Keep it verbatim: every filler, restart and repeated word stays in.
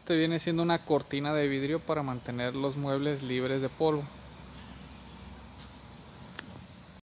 Este viene siendo una cortina de vidrio para mantener los muebles libres de polvo.